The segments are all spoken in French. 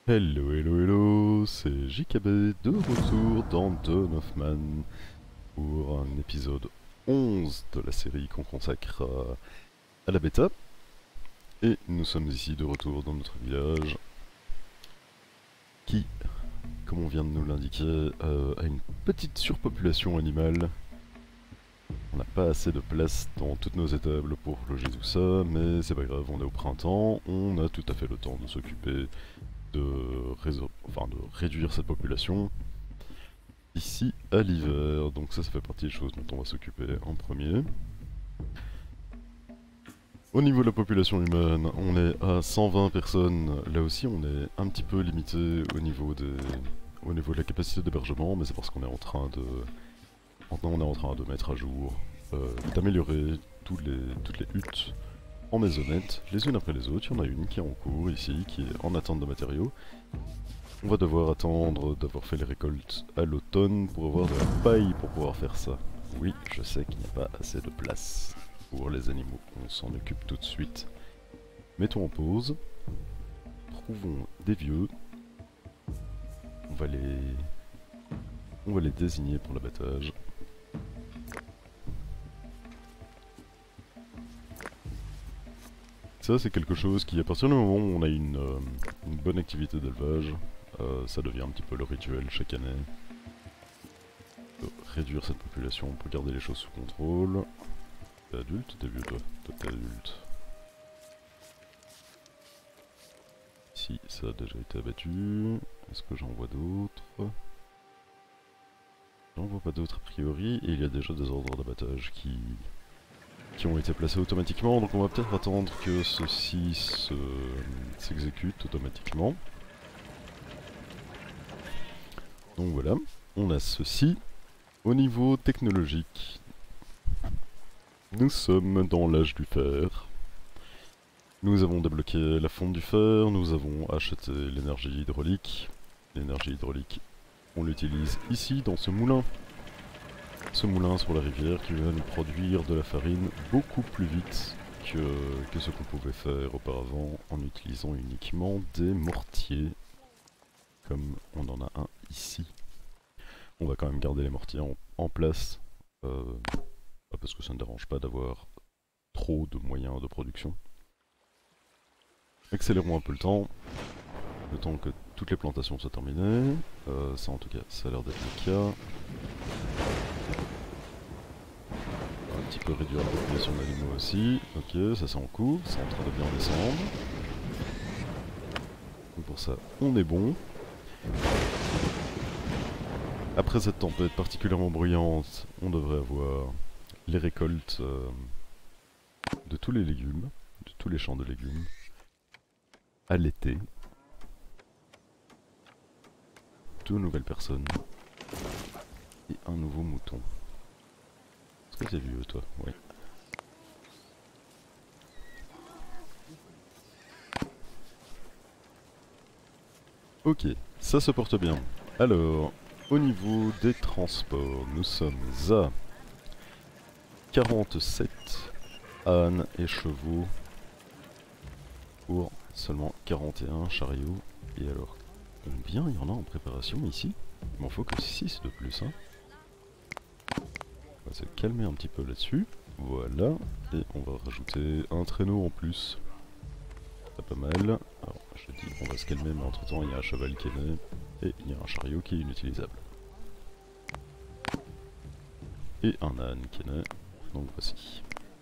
Hello, hello, hello, c'est JKB de retour dans Dawn of Man pour un épisode 11 de la série qu'on consacre à la bêta. Et nous sommes ici de retour dans notre village qui, comme on vient de nous l'indiquer, a une petite surpopulation animale. On n'a pas assez de place dans toutes nos étables pour loger tout ça, mais c'est pas grave, on est au printemps, on a tout à fait le temps de s'occuper de réduire cette population ici à l'hiver. Donc ça fait partie des choses dont on va s'occuper en premier. Au niveau de la population humaine, on est à 120 personnes. Là aussi, on est un petit peu limité au niveau de la capacité d'hébergement, mais c'est parce qu'on est en train de... Maintenant, on est en train de mettre à jour, d'améliorer toutes les huttes en maisonnettes, les unes après les autres. Il y en a une qui est en cours ici, qui est en attente de matériaux. On va devoir attendre d'avoir fait les récoltes à l'automne pour avoir de la paille pour pouvoir faire ça. Oui, je sais qu'il n'y a pas assez de place pour les animaux. On s'en occupe tout de suite. Mettons en pause. Trouvons des vieux. On va les désigner pour l'abattage. Ça, c'est quelque chose qui, à partir du moment où on a une bonne activité d'élevage, ça devient un petit peu le rituel chaque année. De réduire cette population pour garder les choses sous contrôle. T'es adulte ou t'es vieux toi? Toi t'es adulte. Si, ça a déjà été abattu. Est-ce que j'en vois d'autres? J'en vois pas d'autres a priori, et il y a déjà des ordres d'abattage qui ont été placés automatiquement, donc on va peut-être attendre que ceci s'exécute automatiquement. Donc voilà, on a ceci. Au niveau technologique, nous sommes dans l'âge du fer. Nous avons débloqué la fonte du fer, nous avons acheté l'énergie hydraulique. L'énergie hydraulique, on l'utilise ici dans ce moulin. Ce moulin sur la rivière qui va nous produire de la farine beaucoup plus vite que ce qu'on pouvait faire auparavant en utilisant uniquement des mortiers, comme on en a un ici. On va quand même garder les mortiers en place, parce que ça ne dérange pas d'avoir trop de moyens de production. Accélérons un peu le temps que toutes les plantations soient terminées. Ça en tout cas, ça a l'air d'être le cas. Un petit peu réduire la population d'animaux aussi. Ok, ça c'est en cours, c'est en train de bien descendre. Donc pour ça, on est bon. Après cette tempête particulièrement bruyante, on devrait avoir les récoltes de tous les légumes, de tous les champs de légumes, à l'été. Deux nouvelles personnes. Et un nouveau mouton. Est-ce que t'es vieux toi? Oui. Ok, ça se porte bien. Alors, au niveau des transports, nous sommes à 47 ânes et chevaux pour seulement 41 chariots. Et alors, combien il y en a en préparation ici? Il m'en faut que 6 de plus, hein. On va se calmer un petit peu là-dessus. Voilà, et on va rajouter un traîneau en plus. C'est pas mal. Alors, je dis on va se calmer, mais entre temps il y a un cheval qui est né, et il y a un chariot qui est inutilisable. Et un âne qui est né, donc voici.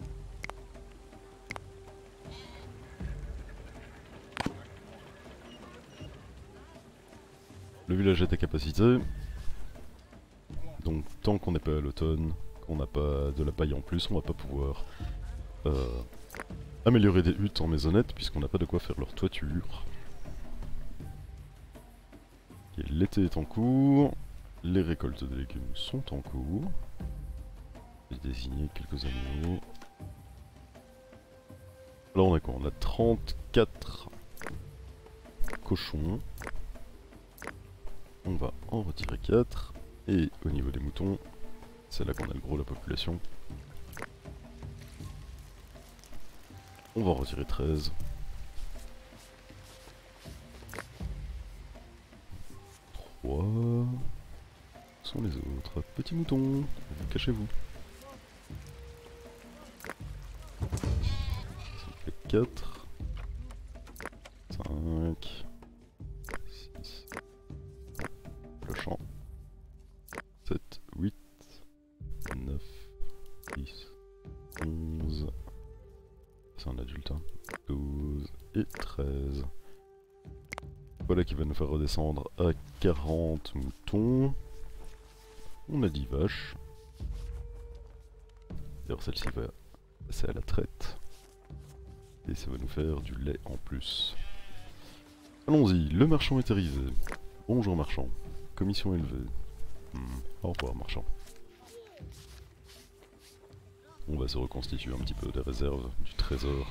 Le village est à capacité, donc tant qu'on n'est pas à l'automne, qu'on n'a pas de la paille en plus, on va pas pouvoir améliorer des huttes en maisonnette puisqu'on n'a pas de quoi faire leur toiture. L'été est en cours, les récoltes de légumes sont en cours. J'ai désigné quelques animaux. Alors on a quoi? On a 34 cochons. On va en retirer 4. Et au niveau des moutons, c'est là qu'on a le gros de la population. On va en retirer 13. sont les autres? Petits moutons, cachez-vous. Ça fait 4, 5, 6, le champ, 7, 8, 9, 10, 11, c'est un adulte, hein, 12 et 13. Voilà qui va nous faire redescendre à 40 moutons. On a 10 vaches. D'ailleurs celle-ci va passer à la traite. Et ça va nous faire du lait en plus. Allons-y, le marchand est arrivé. Bonjour marchand. Commission élevée. Au revoir marchand. On va se reconstituer un petit peu des réserves du trésor.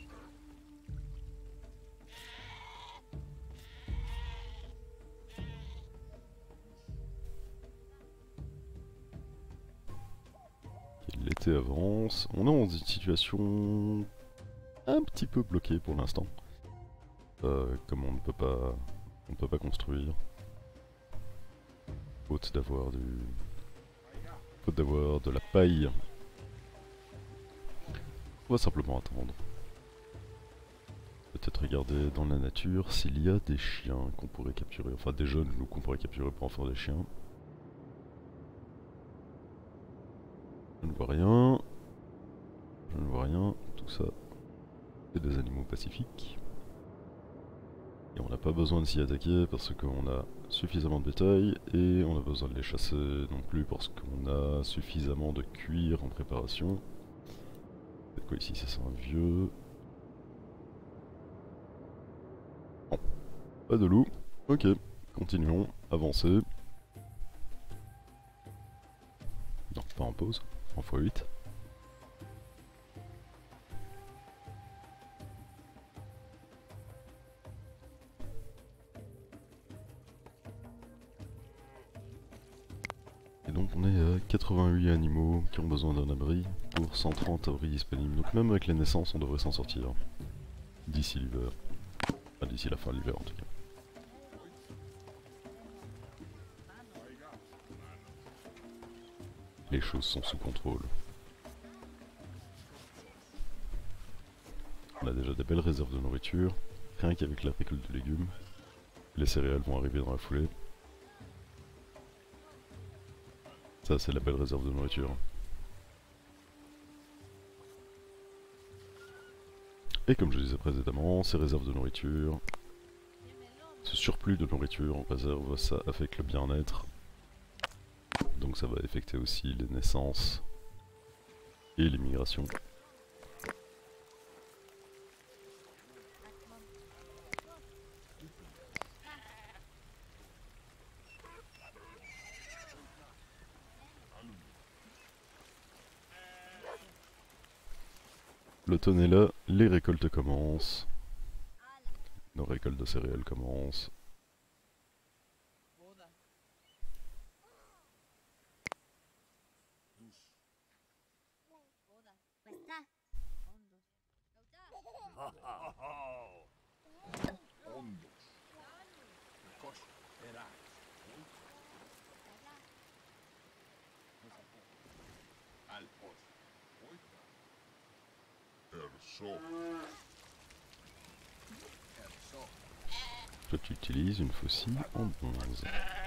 L'été avance. On est dans une situation un petit peu bloquée pour l'instant. Comme on ne peut pas construire. Faute d'avoir de la paille. On va simplement attendre. Peut-être regarder dans la nature s'il y a des chiens qu'on pourrait capturer. Enfin des jeunes loups qu'on pourrait capturer pour en faire des chiens. Je ne vois rien. Je ne vois rien. Tout ça, c'est des animaux pacifiques. Et on n'a pas besoin de s'y attaquer parce qu'on a suffisamment de bétail. Et on a besoin de les chasser non plus parce qu'on a suffisamment de cuir en préparation. C'est quoi ici? Ça c'est un vieux... Bon. Pas de loup. Ok. Continuons. Avancez. Non, pas en pause. En x8. Et donc on est à 88 animaux qui ont besoin d'un abri pour 130 abris disponibles. Donc même avec les naissances on devrait s'en sortir. D'ici l'hiver. Enfin d'ici la fin de l'hiver en tout cas. Les choses sont sous contrôle. On a déjà des belles réserves de nourriture, rien qu'avec la récolte de légumes. Les céréales vont arriver dans la foulée. Ça c'est la belle réserve de nourriture. Et comme je disais précédemment, ces réserves de nourriture, ce surplus de nourriture on réserve, ça affecte le bien-être. Donc ça va affecter aussi les naissances et l'immigration. L'automne est là, les récoltes commencent. Nos récoltes de céréales commencent. Toi tu utilises une faucille en bronze.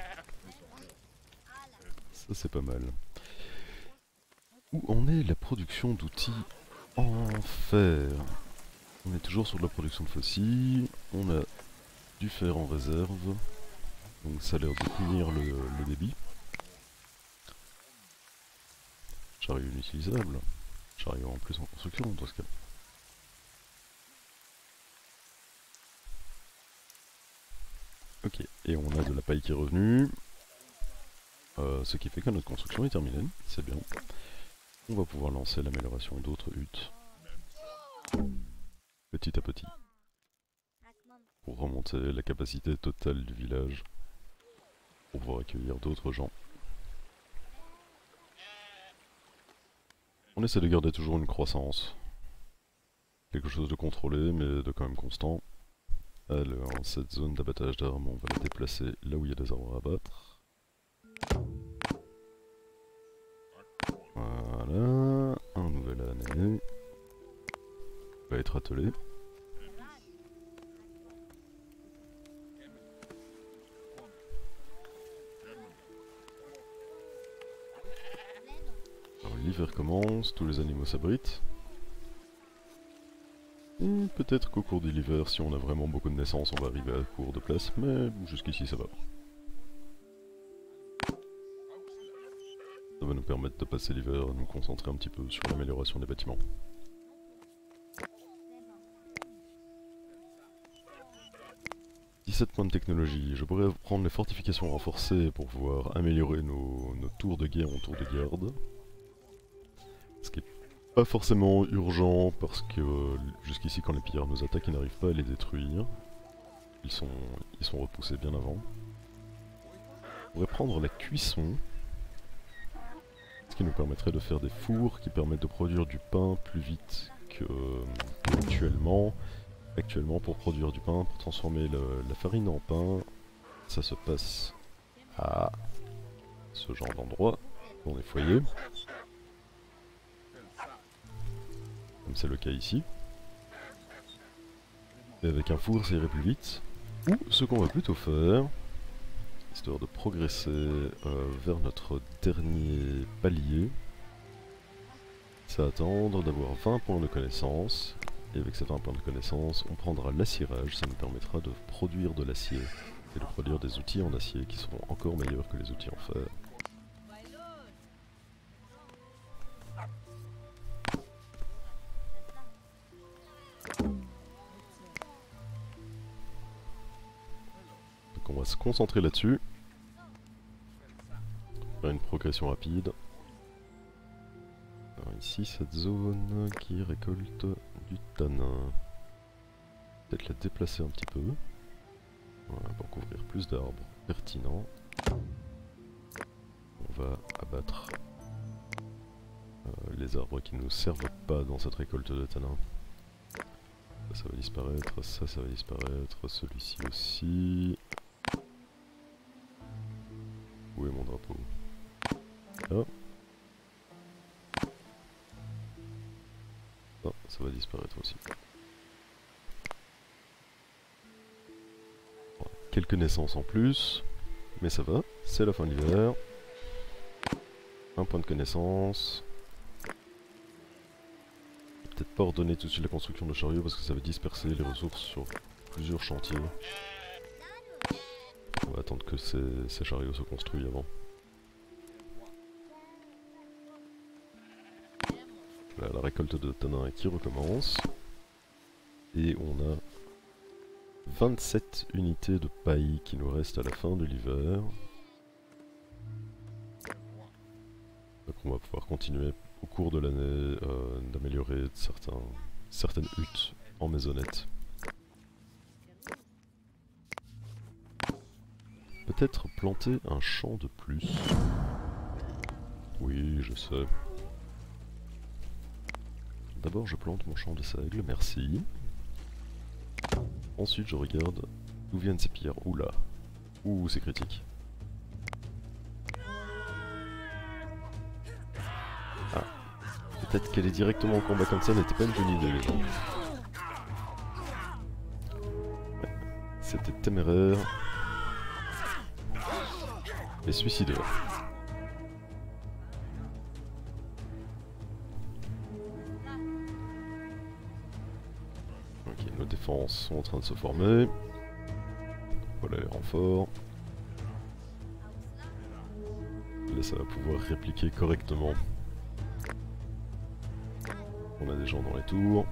Ça c'est pas mal. Où en est la production d'outils en fer? On est toujours sur de la production de faucilles. On a du fer en réserve. Donc ça a l'air de tenir le débit. Chariot inutilisable. Chariot en plus en construction dans ce cas. Ok, et on a de la paille qui est revenue. Ce qui fait que notre construction est terminée, c'est bien. On va pouvoir lancer l'amélioration d'autres huttes. Petit à petit. Pour remonter la capacité totale du village. Pour pouvoir accueillir d'autres gens. On essaie de garder toujours une croissance. Quelque chose de contrôlé mais de quand même constant. Alors, cette zone d'abattage d'armes, on va la déplacer là où il y a des arbres à abattre. terminé. Va être attelé. Alors l'hiver commence, tous les animaux s'abritent. Peut-être qu'au cours de l'hiver, si on a vraiment beaucoup de naissances, on va arriver à court de place, mais jusqu'ici ça va. Ça va nous permettre de passer l'hiver, nous concentrer un petit peu sur l'amélioration des bâtiments. « 17 points de technologie. Je pourrais prendre les fortifications renforcées pour pouvoir améliorer nos tours de guerre en tours de garde. Ce qui est pas forcément urgent parce que jusqu'ici quand les pillards nous attaquent, ils n'arrivent pas à les détruire. Ils sont repoussés bien avant. On pourrait prendre la cuisson. Ce qui nous permettrait de faire des fours qui permettent de produire du pain plus vite qu'actuellement. Actuellement, pour produire du pain, pour transformer la farine en pain, ça se passe à ce genre d'endroit, dans les foyers. Comme c'est le cas ici. Et avec un four, ça irait plus vite. Ou ce qu'on va plutôt faire, histoire de progresser vers notre dernier palier, c'est attendre d'avoir 20 points de connaissance. Et avec ces 20 points de connaissance, on prendra l'accirage, ça nous permettra de produire de l'acier et de produire des outils en acier qui seront encore meilleurs que les outils en fer. Donc on va se concentrer là-dessus. Faire une progression rapide. Alors ici, cette zone qui récolte du tanin. Peut-être la déplacer un petit peu. Voilà, pour couvrir plus d'arbres pertinents. On va abattre les arbres qui ne nous servent pas dans cette récolte de tanin. Ça va disparaître, ça va disparaître, celui-ci aussi. Où est mon drapeau? Là. Ah, ça va disparaître aussi. Quelques naissances en plus, mais ça va, c'est la fin de l'hiver. Un point de connaissance. Peut-être pas ordonner tout de suite la construction de chariots parce que ça va disperser les ressources sur plusieurs chantiers. On va attendre que ces chariots se construisent avant. Voilà, la récolte de tanin qui recommence. Et on a 27 unités de paille qui nous restent à la fin de l'hiver. Donc on va pouvoir continuer au cours de l'année d'améliorer certaines huttes en maisonnette. Peut-être planter un champ de plus. Oui, je sais. D'abord je plante mon champ de seigle, merci. Ensuite je regarde d'où viennent ces pierres. Oula. Ouh, c'est critique. Ah. Peut-être qu'elle est directement en combat comme ça n'était pas une bonne idée les gens. Ouais. C'était téméraire. Et suicidaire. Ok, nos défenses sont en train de se former. Voilà les renforts. Là ça va pouvoir répliquer correctement. On a des gens dans les tours.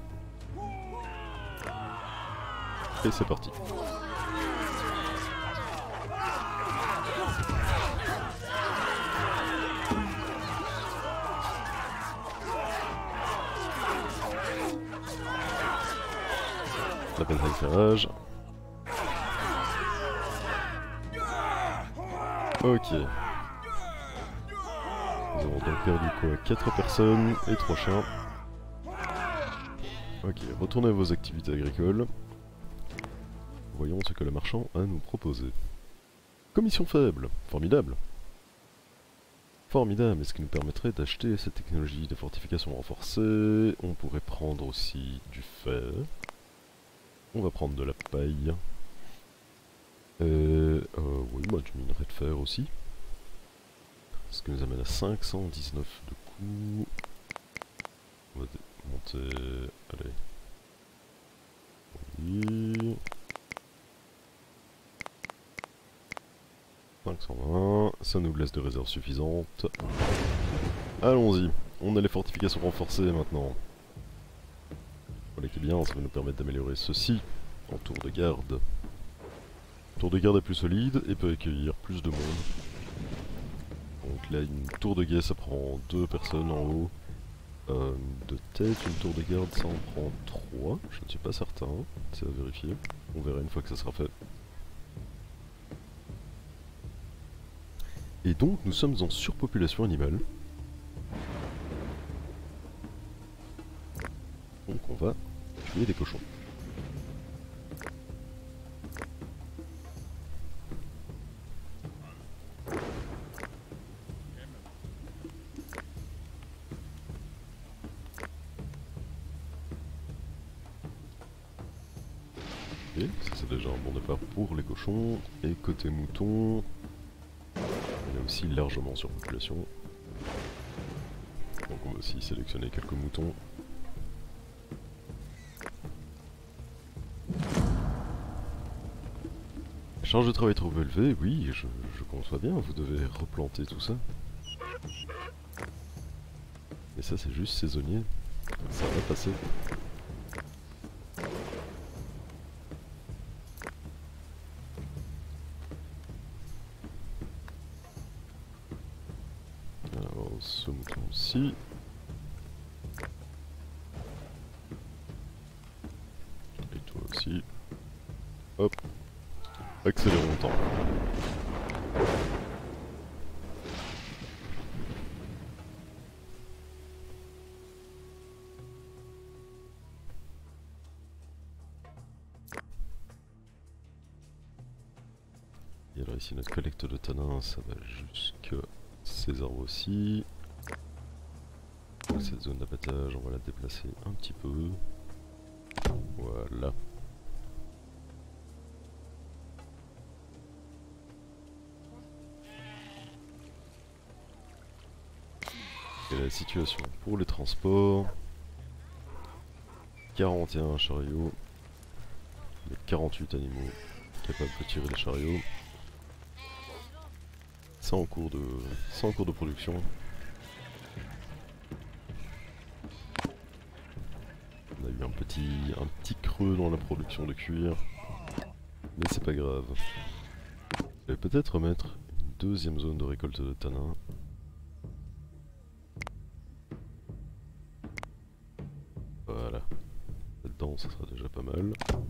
Et c'est parti. La bataille fait rage. Ok. Nous avons donc perdu quoi? 4 personnes et 3 chiens. Ok, retournez à vos activités agricoles. Voyons ce que le marchand a à nous proposer. Commission faible, formidable. Formidable, et ce qui nous permettrait d'acheter cette technologie de fortification renforcée. On pourrait prendre aussi du fer. On va prendre de la paille. Oui, bah, du minerai de fer aussi. Ce qui nous amène à 519 de coups. On va monter... Allez. Oui. 520, ça nous laisse des réserves suffisantes. Allons-y, on a les fortifications renforcées maintenant. Voilà qui est bien, ça va nous permettre d'améliorer ceci en tour de garde. Le tour de garde est plus solide et peut accueillir plus de monde. Donc là, une tour de guet ça prend 2 personnes en haut. De tête, une tour de garde ça en prend 3, je ne suis pas certain, c'est à vérifier. On verra une fois que ça sera fait. Et donc nous sommes en surpopulation animale. Donc on va tuer des cochons. Et ça c'est déjà un bon départ pour les cochons. Et côté mouton, on est aussi largement en surpopulation. Donc on va aussi sélectionner quelques moutons. Charge de travail trop élevée, oui, je conçois bien, vous devez replanter tout ça. Mais ça c'est juste saisonnier, ça va passer. Alors ce mouton aussi. Et toi aussi. Hop. Accélérons le temps. Et alors ici notre collecte de tanin, ça va jusque ces arbres aussi. Donc cette zone d'abattage, on va la déplacer un petit peu. Voilà. Et la situation pour les transports. 41 chariots. Il y a 48 animaux capables de tirer les chariots. C'est en cours de production. On a eu un petit creux dans la production de cuir. Mais c'est pas grave. Je vais peut-être mettre une deuxième zone de récolte de tanin. Voilà. Là-dedans, ça sera déjà pas mal.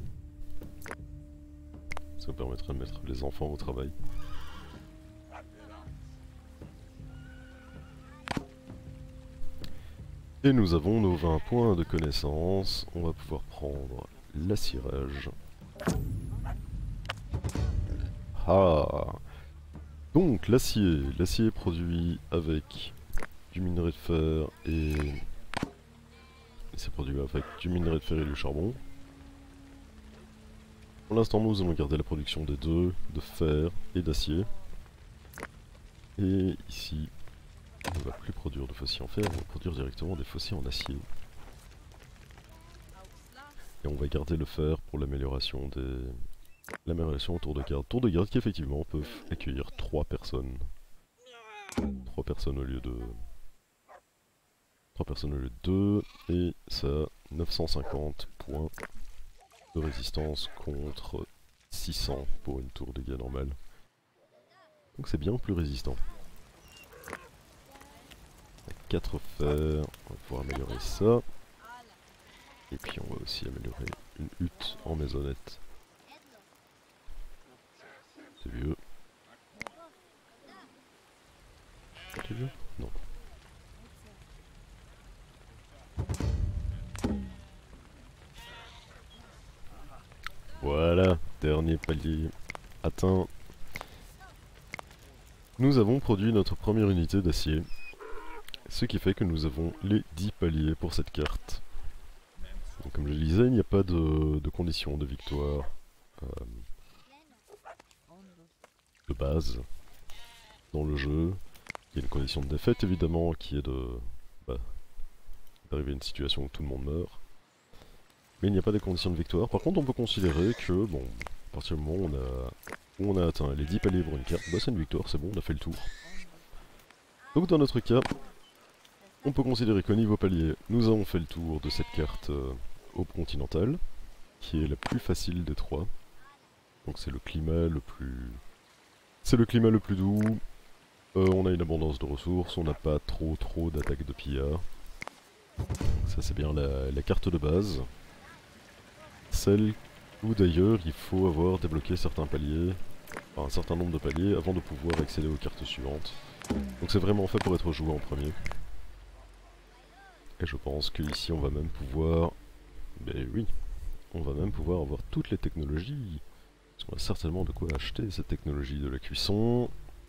Ça me permettra de mettre les enfants au travail. Et nous avons nos 20 points de connaissance. On va pouvoir prendre l'assirage. Ah! Donc l'acier. L'acier est produit avec du minerai de fer et... c'est produit avec du minerai de fer et du charbon. Pour l'instant, nous allons garder la production des deux, de fer et d'acier. Et ici, on ne va plus produire de fossiles en fer, on va produire directement des fossiles en acier. Et on va garder le fer pour l'amélioration des... l'amélioration autour de garde. Tour de garde qui effectivement peuvent accueillir 3 personnes. 3 personnes au lieu de... 3 personnes au lieu de 2. Et ça a 950 points de résistance contre 600 pour une tour de guet normale. Donc c'est bien plus résistant. 4 fers, on va pouvoir améliorer ça. Et puis on va aussi améliorer une hutte en maisonnette. C'est vieux. C'est vieux? Non. Voilà, dernier palier atteint. Nous avons produit notre première unité d'acier, ce qui fait que nous avons les 10 paliers pour cette carte. Donc, comme je le disais, il n'y a pas de condition de victoire de base dans le jeu. Il y a une condition de défaite évidemment qui est d'arriver à une situation où tout le monde meurt. Mais il n'y a pas de conditions de victoire. Par contre on peut considérer que, bon, à partir du moment où on a atteint les 10 paliers pour une carte, bah c'est une victoire, c'est bon, on a fait le tour. Donc dans notre cas, on peut considérer qu'au niveau palier, nous avons fait le tour de cette carte Aube continentale, qui est la plus facile des trois. Donc c'est le climat le plus... C'est le climat le plus doux, on a une abondance de ressources, on n'a pas trop d'attaques de pillards. Ça c'est bien la carte de base. Celle où d'ailleurs il faut avoir débloqué certains paliers, enfin un certain nombre de paliers avant de pouvoir accéder aux cartes suivantes. Donc c'est vraiment fait pour être joué en premier. Et je pense qu'ici on va même pouvoir... Ben oui, on va même pouvoir avoir toutes les technologies. Parce qu'on a certainement de quoi acheter cette technologie de la cuisson.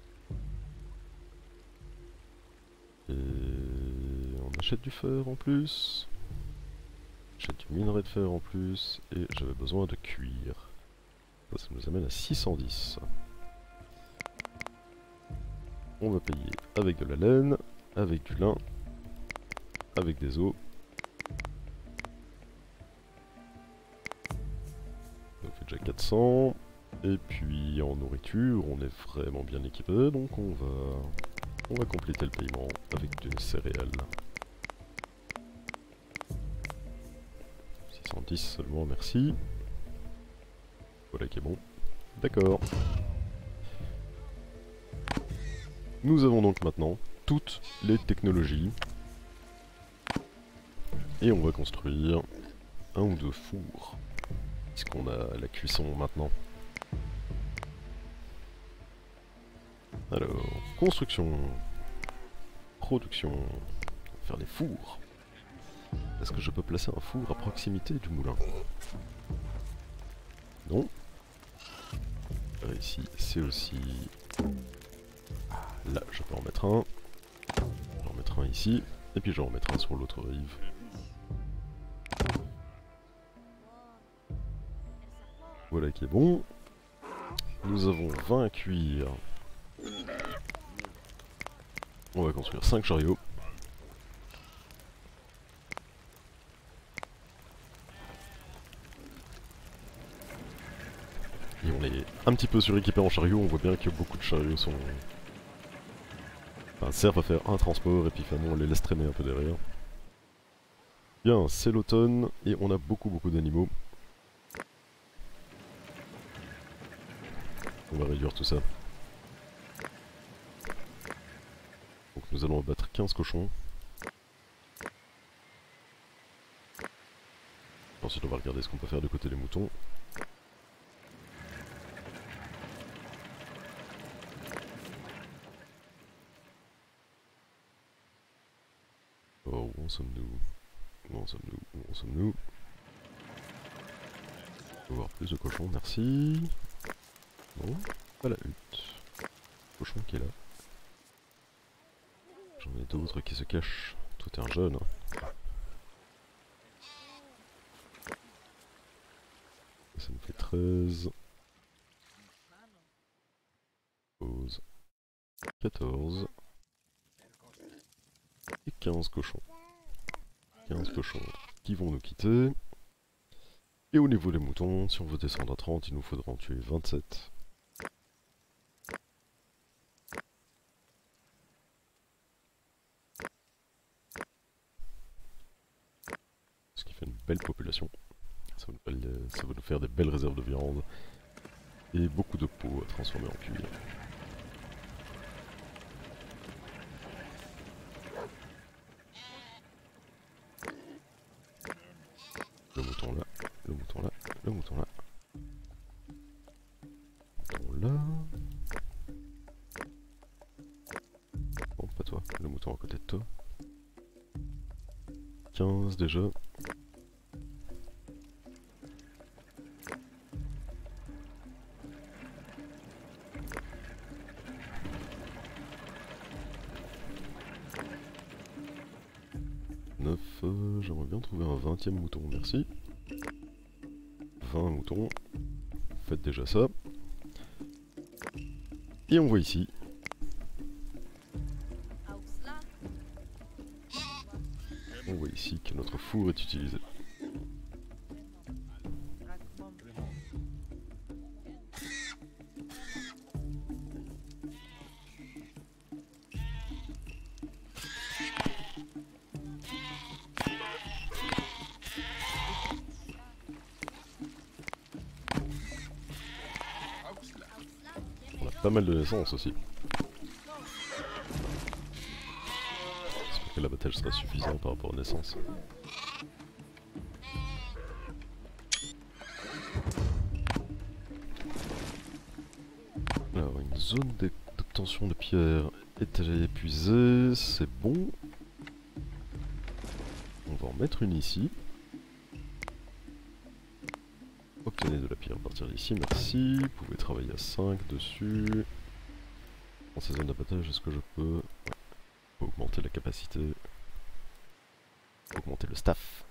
Et on achète du fer en plus. On achète du minerai de fer en plus. Et j'avais besoin de cuir. Ça nous amène à 610. On va payer avec de la laine, avec du lin, avec des os. Ça fait déjà 400. Et puis en nourriture, on est vraiment bien équipé, donc on va compléter le paiement avec des céréales. 610 seulement, merci. Voilà qui est bon. D'accord. Nous avons donc maintenant toutes les technologies. Et on va construire un ou deux fours. Puisqu'on a la cuisson maintenant. Alors, construction, production, faire des fours. Est-ce que je peux placer un four à proximité du moulin? Non. Ici, c'est aussi... Là, je peux en mettre un. J'en mettre un ici, et puis j'en remettre un sur l'autre rive. Voilà qui est bon. Nous avons 20 cuirs. On va construire 5 chariots. Et on est un petit peu suréquipé en chariot, on voit bien que beaucoup de chariots sont... Enfin, servent à faire un transport et puis finalement on les laisse traîner un peu derrière. Bien, c'est l'automne et on a beaucoup d'animaux. On va réduire tout ça. Donc nous allons abattre 15 cochons. Ensuite on va regarder ce qu'on peut faire du côté des moutons. Oh, où en sommes-nous? Où en sommes-nous? Où en sommes-nous? On va voir plus de cochons, merci. Bon, pas la hutte. Cochon qui est là. J'en ai d'autres qui se cachent. Tout est un jeune. Ça nous fait 13. 12. 14. Et 15 cochons. 15 cochons qui vont nous quitter. Et au niveau des moutons, si on veut descendre à 30, il nous faudra en tuer 27. Ce qui fait une belle population. Ça va nous faire des belles réserves de viande. Et beaucoup de peau à transformer en cuir. Le mouton là, le mouton là, le mouton là. Le mouton là. Non, pas toi, le mouton à côté de toi. 15 déjà. j'aimerais bien trouver un 20e mouton, merci. 20 moutons. Faites déjà ça. Et on voit ici. On voit ici que notre four est utilisé. On a pas mal de naissances aussi. J'espère que l'abattage sera suffisant par rapport aux naissances. Alors, une zone d'obtention de pierre est épuisée, c'est bon. On va en mettre une ici. Obtenez de la pierre à partir d'ici, merci. Vous pouvez travailler à 5 dessus. Dans ces zones d'abattage, est-ce que je peux augmenter la capacité, augmenter le staff?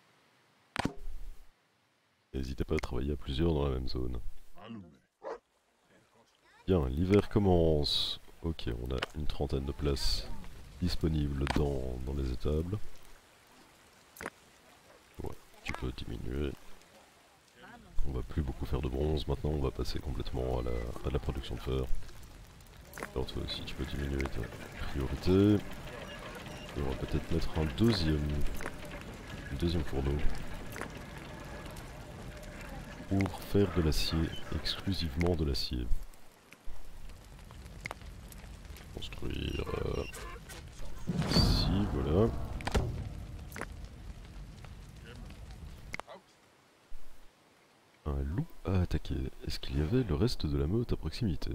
N'hésitez pas à travailler à plusieurs dans la même zone. Bien, l'hiver commence. Ok, on a une trentaine de places disponibles dans les étables. Ouais, tu peux diminuer. On va plus beaucoup faire de bronze maintenant, on va passer complètement à la production de fer. Alors toi aussi tu peux diminuer ta priorité. Et on va peut-être mettre un deuxième fourneau. Pour faire de l'acier, exclusivement de l'acier. Construire ici, voilà. Un loup à attaquer. Est-ce qu'il y avait le reste de la meute à proximité?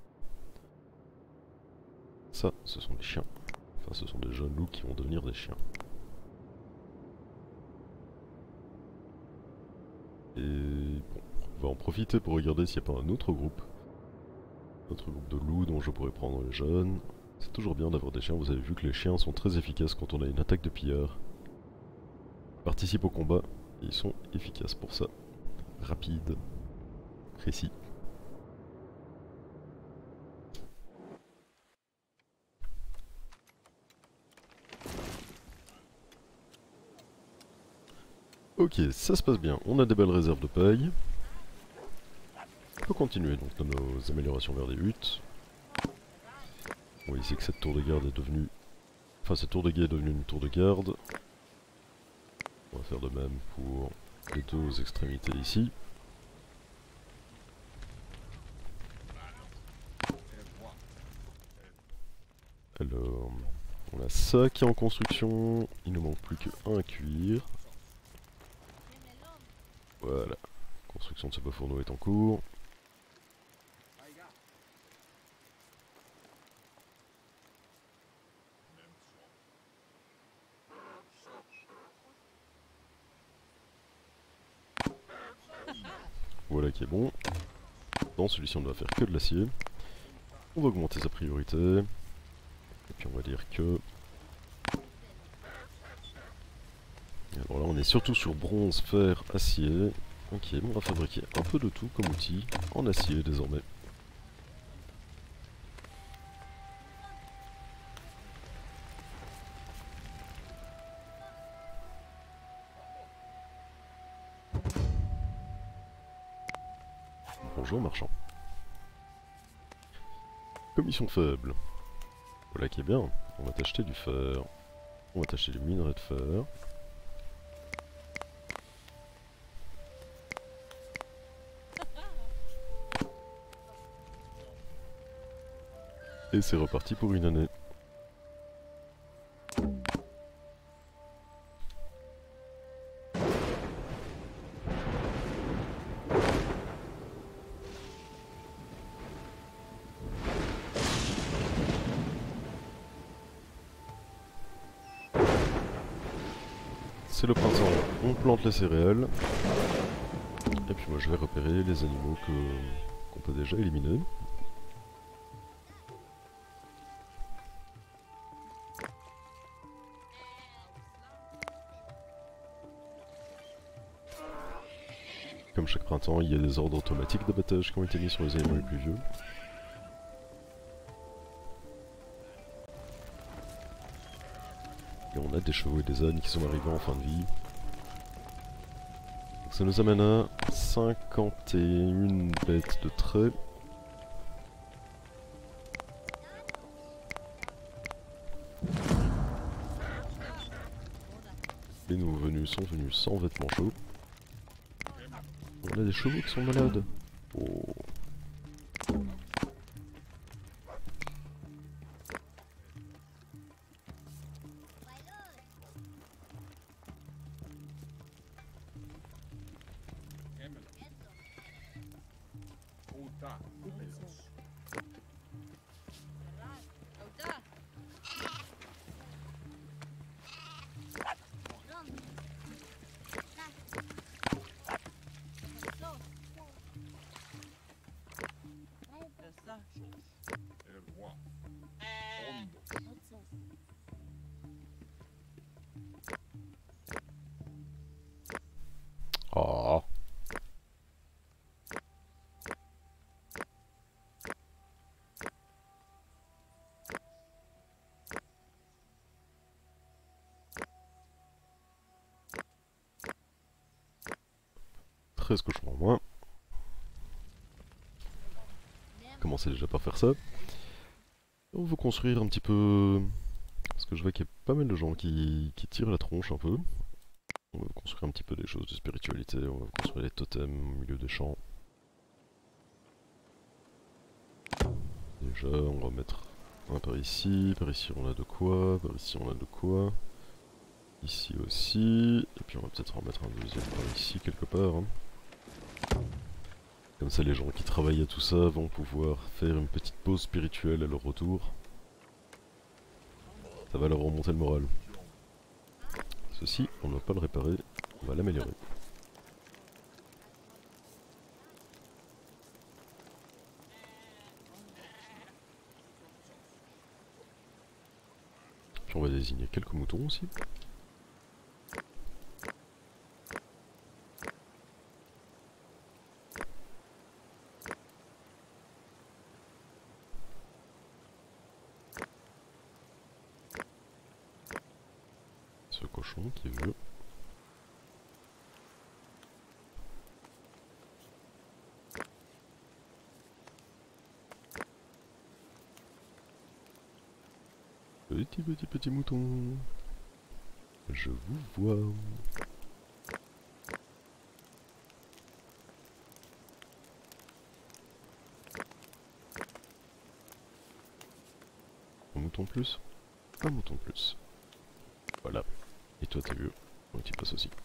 Ça, ce sont des chiens. Enfin, ce sont des jeunes loups qui vont devenir des chiens. Et bon, on va en profiter pour regarder s'il n'y a pas un autre groupe. Autre groupe de loups dont je pourrais prendre les jeunes. C'est toujours bien d'avoir des chiens, vous avez vu que les chiens sont très efficaces quand on a une attaque de pillards. Ils participent au combat, et ils sont efficaces pour ça. Rapide, précis. Ok, ça se passe bien, on a des belles réserves de paille. On peut continuer donc dans nos améliorations vers des huttes. On voit ici que cette tour de garde est devenue... Enfin, cette tour de guet est devenue une tour de garde. On va faire de même pour les deux extrémités ici. Alors, on a ça qui est en construction. Il ne manque plus qu'un cuir. Voilà. Construction de ce beau fourneau est en cours. Voilà qui est bon. Dans celui-ci on ne va faire que de l'acier. On va augmenter sa priorité. Et puis on va dire que... Alors là on est surtout sur bronze, fer, acier. Ok, on va fabriquer un peu de tout comme outil en acier désormais. Bonjour marchand. Commission faible. Voilà qui est bien. On va t'acheter du fer. On va t'acheter du minerai de fer. Et c'est reparti pour une année. C'est le printemps, on plante les céréales. Et puis moi je vais repérer les animaux qu'on peut déjà éliminer. comme chaque printemps, il y a des ordres automatiques d'abattage qui ont été mis sur les éléments les plus vieux. Et on a des chevaux et des ânes qui sont arrivés en fin de vie. Donc ça nous amène à 51 bêtes de trait. Les nouveaux venus sont venus sans vêtements chauds. On a des chevaux qui sont malades. Oh. Ah. Très cochons en moins. Commencez déjà par faire ça. On veut construire un petit peu... Parce que je vois qu'il y a pas mal de gens qui tirent la tronche un peu. On va construire un petit peu des choses de spiritualité, on va construire des totems au milieu des champs. Déjà, on va mettre un par ici on a de quoi, par ici on a de quoi. Ici aussi, et puis on va peut-être en mettre un deuxième par ici quelque part. Hein. Comme ça les gens qui travaillent à tout ça vont pouvoir faire une petite pause spirituelle à leur retour. Ça va leur remonter le moral. Ceci, on ne va pas le réparer, on va l'améliorer. Puis on va désigner quelques moutons aussi. Ce cochon qui est vieux. Petit mouton. Je vous vois. Un mouton plus. Un mouton plus. Voilà. Et toi t'es vieux. Donc tu passes aussi.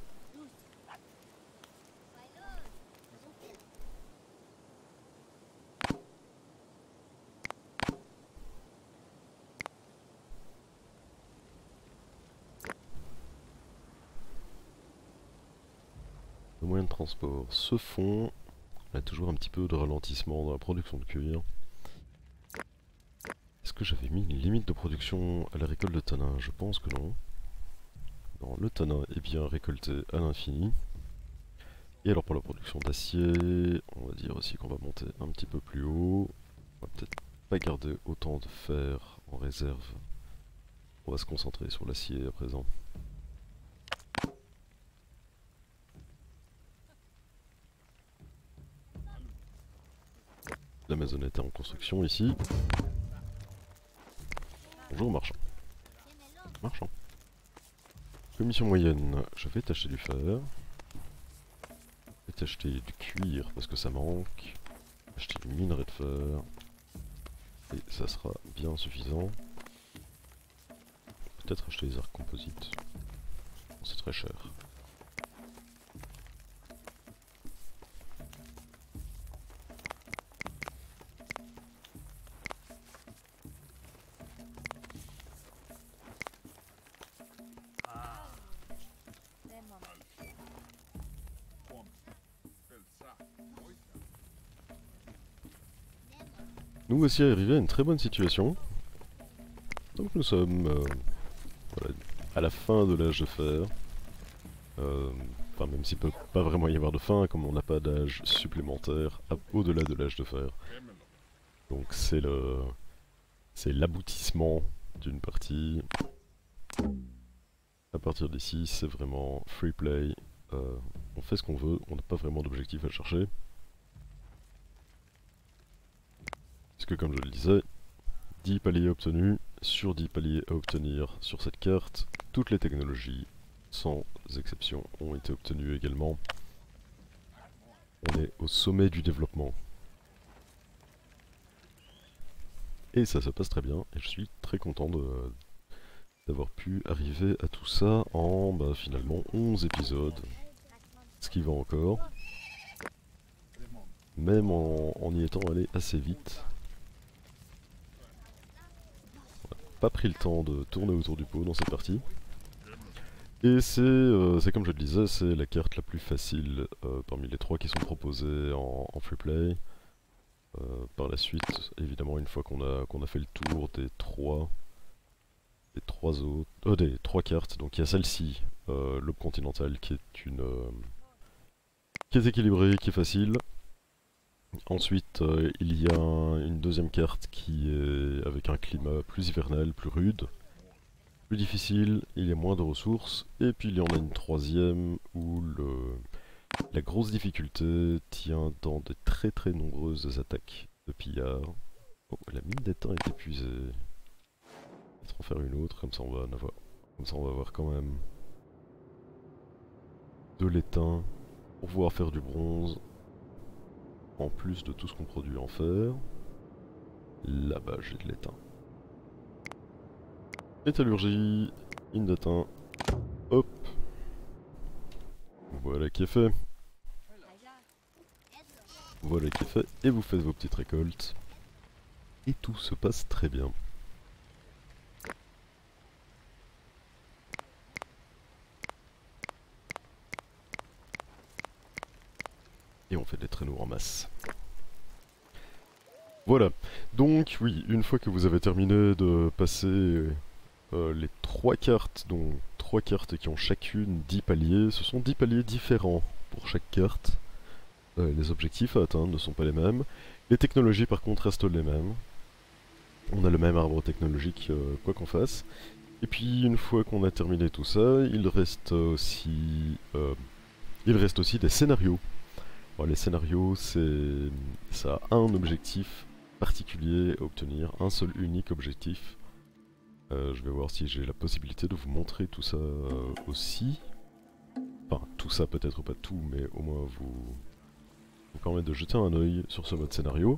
Les moyens de transport se font. On a toujours un petit peu de ralentissement dans la production de cuir. Est-ce que j'avais mis une limite de production à la récolte de tanin? Je pense que non. Non, le tanin est bien récolté à l'infini. Et alors pour la production d'acier, on va dire aussi qu'on va monter un petit peu plus haut. On va peut-être pas garder autant de fer en réserve. On va se concentrer sur l'acier à présent. La maisonnette est en construction ici. Bonjour marchand. Marchand. Commission moyenne, je vais t'acheter du fer. Je vais t'acheter du cuir parce que ça manque. Acheter du minerai de fer. Et ça sera bien suffisant. Peut-être acheter des arcs composites. C'est très cher. Nous voici arrivés à une très bonne situation. Donc nous sommes voilà, à la fin de l'âge de fer. Enfin, même s'il peut pas vraiment y avoir de fin, comme on n'a pas d'âge supplémentaire au-delà de l'âge de fer. Donc c'est l'aboutissement d'une partie. À partir d'ici, c'est vraiment free play. On fait ce qu'on veut, on n'a pas vraiment d'objectif à chercher. Puisque comme je le disais, 10 paliers obtenus, sur 10 paliers à obtenir sur cette carte, toutes les technologies, sans exception, ont été obtenues également. On est au sommet du développement. Et ça se passe très bien, et je suis très content d'avoir pu arriver à tout ça en finalement 11 épisodes. Ce qui va encore. Même en y étant allé assez vite. On n'a pas pris le temps de tourner autour du pot dans cette partie. Et c'est comme je le disais, c'est la carte la plus facile parmi les trois qui sont proposées en free play. Par la suite, évidemment, une fois qu'on a fait le tour des trois cartes, donc il y a celle-ci, l'aube continentale, qui est qui est équilibrée, qui est facile. Ensuite, il y a une deuxième carte qui est avec un climat plus hivernal, plus rude, plus difficile, il y a moins de ressources. Et puis il y en a une troisième où la grosse difficulté tient dans des très très nombreuses attaques de pillards. Oh, la mine d'étain est épuisée. Peut-être en faire une autre, comme ça on va avoir quand même de l'étain pour pouvoir faire du bronze. En plus de tout ce qu'on produit en fer. Là-bas j'ai de l'étain. Métallurgie, mine d'étain. Hop. Voilà qui est fait. Voilà qui est fait. Et vous faites vos petites récoltes. Et tout se passe très bien. Et on fait des traîneaux en masse. Voilà, donc oui, une fois que vous avez terminé de passer les trois cartes, donc 3 cartes qui ont chacune 10 paliers, ce sont 10 paliers différents pour chaque carte. Les objectifs à atteindre ne sont pas les mêmes. Les technologies par contre restent les mêmes. On a le même arbre technologique quoi qu'on fasse. Et puis une fois qu'on a terminé tout ça, il reste aussi des scénarios. Alors, les scénarios, ça a un objectif particulier à obtenir, un seul unique objectif. Je vais voir si j'ai la possibilité de vous montrer tout ça aussi. Enfin, tout ça peut-être pas tout, mais au moins vous permettre de jeter un œil sur ce mode scénario.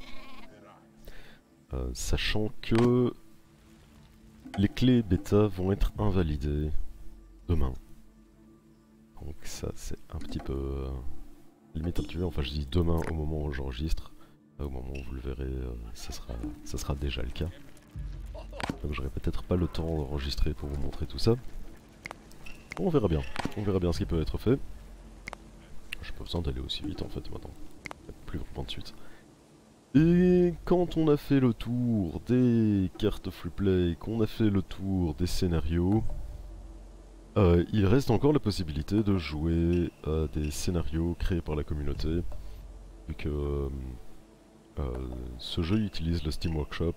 Sachant que les clés bêta vont être invalidées demain. Donc ça c'est un petit peu limite un petit peu, enfin je dis demain au moment où j'enregistre. Au moment où vous le verrez, ça sera déjà le cas. Donc j'aurai peut-être pas le temps d'enregistrer pour vous montrer tout ça. On verra bien ce qui peut être fait. J'ai pas besoin d'aller aussi vite en fait maintenant. Plus vraiment de suite. Et quand on a fait le tour des cartes freeplay, qu'on a fait le tour des scénarios, il reste encore la possibilité de jouer à des scénarios créés par la communauté. Vu que ce jeu utilise le Steam Workshop.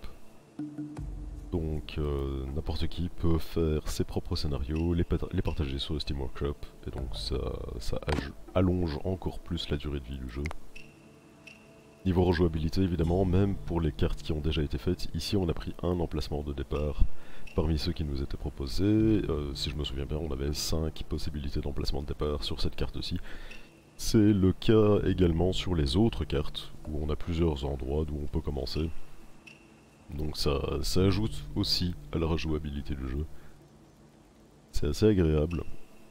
Donc n'importe qui peut faire ses propres scénarios, les partager sur le Steam Workshop, et donc ça allonge encore plus la durée de vie du jeu. Niveau rejouabilité évidemment, même pour les cartes qui ont déjà été faites, ici on a pris un emplacement de départ parmi ceux qui nous étaient proposés. Si je me souviens bien, on avait 5 possibilités d'emplacement de départ sur cette carte-ci. C'est le cas également sur les autres cartes, où on a plusieurs endroits d'où on peut commencer. Donc ça ajoute aussi à la rejouabilité du jeu. C'est assez agréable.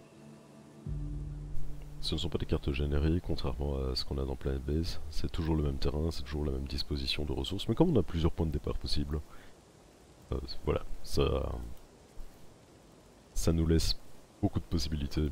Ce ne sont pas des cartes générées, contrairement à ce qu'on a dans Planet Base. C'est toujours le même terrain, c'est toujours la même disposition de ressources, mais comme on a plusieurs points de départ possibles, voilà, ça nous laisse beaucoup de possibilités.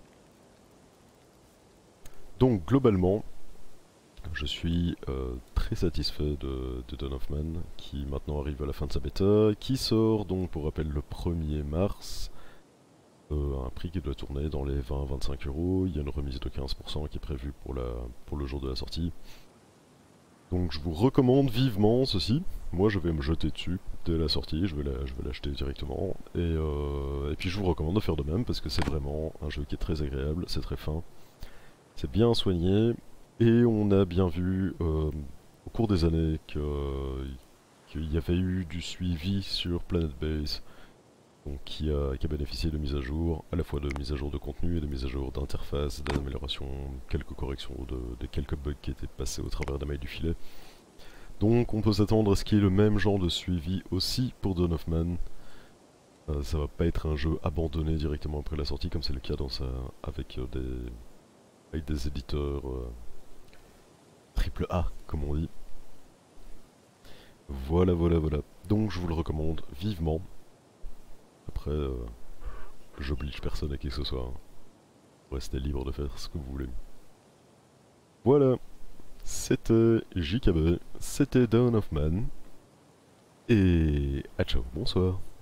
Donc globalement, je suis très satisfait de Dawn of Man, qui maintenant arrive à la fin de sa bêta, qui sort donc pour rappel le 1er mars. un prix qui doit tourner dans les 20-25 euros. Il y a une remise de 15% qui est prévue pour le jour de la sortie. Donc je vous recommande vivement ceci. Moi je vais me jeter dessus dès la sortie, je vais l'acheter directement. Et puis je vous recommande de faire de même parce que c'est vraiment un jeu qui est très agréable, c'est très fin, c'est bien soigné. Et on a bien vu au cours des années qu'il y avait eu du suivi sur Planet Base, donc qui a bénéficié de mises à jour, à la fois de mises à jour de contenu et de mises à jour d'interface, d'amélioration, quelques corrections de quelques bugs qui étaient passés au travers des mailles du filet. Donc on peut s'attendre à ce qu'il y ait le même genre de suivi aussi pour Dawn of Man. Ça va pas être un jeu abandonné directement après la sortie comme c'est le cas avec des éditeurs triple A comme on dit. Voilà, voilà, voilà. Donc je vous le recommande vivement. Après, j'oblige personne à qui que ce soit, hein. Restez libre de faire ce que vous voulez. Voilà, c'était JKB, c'était Dawn of Man. Et à ciao, bonsoir.